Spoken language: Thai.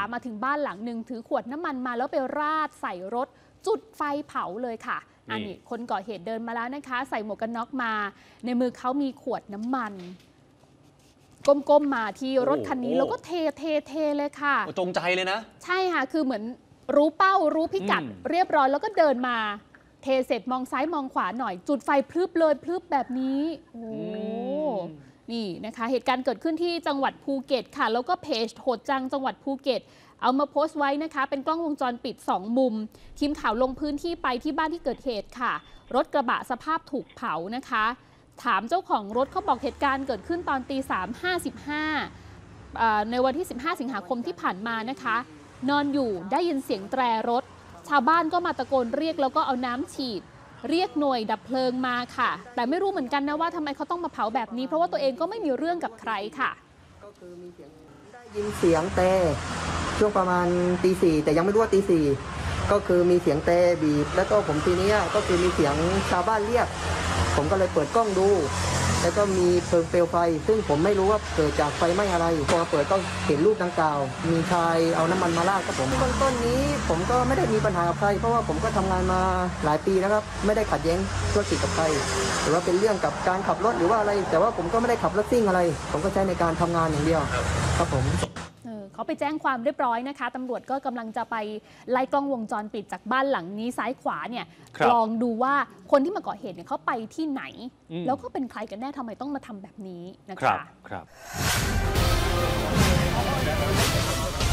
มาถึงบ้านหลังหนึ่งถือขวดน้ำมันมาแล้วไปราดใส่รถจุดไฟเผาเลยค่ะอันนี้คนก่อเหตุเดินมาแล้วนะคะใส่หมวกกันน็อกมาในมือเขามีขวดน้ำมันก้มๆมาที่รถคันนี้แล้วก็เทเลยค่ะจงใจเลยนะใช่ค่ะคือเหมือนรู้เป้ารู้พิกัดเรียบร้อยแล้วก็เดินมาเทเสร็จมองซ้ายมองขวาหน่อยจุดไฟพลึบเลยพลึบแบบนี้โอ้นี่นะคะเหตุการณ์เกิดขึ้นที่จังหวัดภูเก็ตค่ะแล้วก็เพจโหดจังจังหวัดภูเก็ตเอามาโพสต์ไว้นะคะเป็นกล้องวงจรปิด2มุมทีมข่าวลงพื้นที่ไปที่บ้านที่เกิดเหตุค่ะรถกระบะสภาพถูกเผานะคะถามเจ้าของรถเขาบอกเหตุการณ์เกิดขึ้นตอนตี 3:55ในวันที่15 สิงหาคมที่ผ่านมานะคะนอนอยู่ได้ยินเสียงแตรรถชาวบ้านก็มาตะโกนเรียกแล้วก็เอาน้ำฉีดเรียกหน่วยดับเพลิงมาค่ะแต่ไม่รู้เหมือนกันนะว่าทำไมเขาต้องมาเผาแบบนี้เพราะว่าตัวเองก็ไม่มีเรื่องกับใครค่ะก็คือมีเสียงได้ยินเสียงแต่ช่วงประมาณตี 4แต่ยังไม่รู้ว่าตี 4ก็คือมีเสียงแต่บีบแล้วก็ผมทีนี้ก็คือมีเสียงชาวบ้านเรียกผมก็เลยเปิดกล้องดูแล้วก็มีเพลิงเปลวไฟซึ่งผมไม่รู้ว่าเกิดจากไฟไหม้อะไรพอเปิดก็เห็นรูปดังกล่าวมีชายเอาน้ำมันมาราดครับผมเบื้องต้นนี้ผมก็ไม่ได้มีปัญหากับใครเพราะว่าผมก็ทำงานมาหลายปีแล้วครับไม่ได้ขัดแย้งธุรกิจกับใครหรือว่าเป็นเรื่องกับการขับรถหรือว่าอะไรแต่ว่าผมก็ไม่ได้ขับรถซิ่งอะไรผมก็ใช้ในการทำงานอย่างเดียวครับผมเขาไปแจ้งความเรียบร้อยนะคะตำรวจก็กำลังจะไปไล่กล้องวงจรปิดจากบ้านหลังนี้ซ้ายขวาเนี่ยลองดูว่าคนที่มาก่อเหตุเนี่ยเขาไปที่ไหนแล้วก็เป็นใครกันแน่ทำไมต้องมาทำแบบนี้นะคะ